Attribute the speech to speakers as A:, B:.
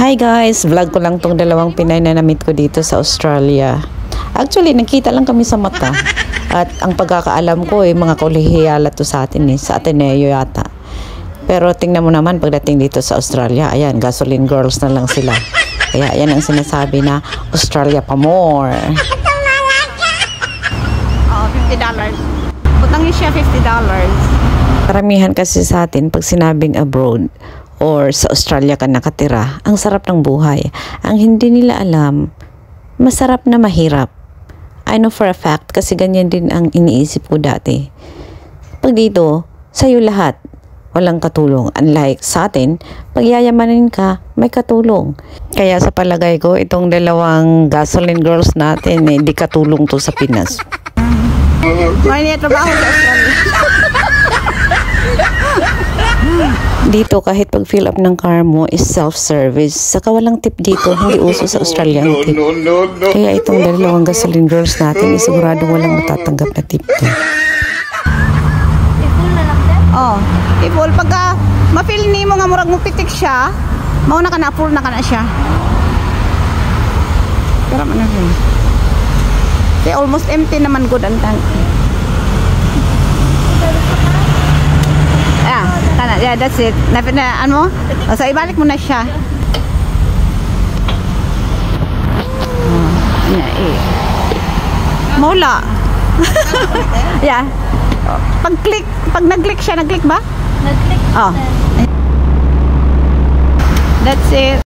A: Hi guys! Vlog ko lang tong dalawang Pinay na na-meet ko dito sa Australia. Actually, nagkita lang kami sa mata. At ang pagkakaalam ko, mga kolehiyala to sa atin sa Ateneo yata. Pero tingnan mo naman pagdating dito sa Australia, ayan, gasoline girls na lang sila. Kaya ayan ang sinasabi na Australia pa more.
B: Oh, $50. Putangin siya $50.
A: Karamihan kasi sa atin pag sinabing abroad or sa Australia ka nakatira, ang sarap ng buhay. Ang hindi nila alam, masarap na mahirap. I know for a fact kasi ganyan din ang iniisip ko dati. Pag dito, sa'yo lahat, walang katulong. Unlike sa atin, pag yayamanin ka, may katulong. Kaya sa palagay ko, itong dalawang gasoline girls natin, di katulong to sa Pinas.
B: May trabaho sa Australia.
A: Dito kahit pag fill up ng car mo is self-service. Saka walang tip dito, hindi uso sa Australia ang tip. Kaya itong dalawang gasoline girls natin, sigurado walang matatanggap na tip to.
B: Oh, ipul pagka ma-feel ni mo nga murag mo pitik siya, mauna ka na full na siya. Pero ano rin. Kaya almost empty naman good ang tank. Yeah, that's it. Ano? So, ibalik mo na siya. Mula. Yeah. Pag nag-click siya, nag-click ba?
C: Nag-click.
B: Oh. That's it.